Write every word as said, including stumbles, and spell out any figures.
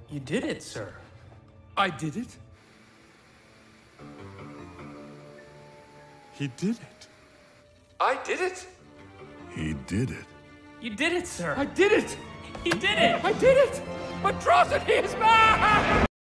You did it, sir. I did it? He did it. I did it? He did it. You did it, sir. I did it! He did it! I did it! Atrocity is mine!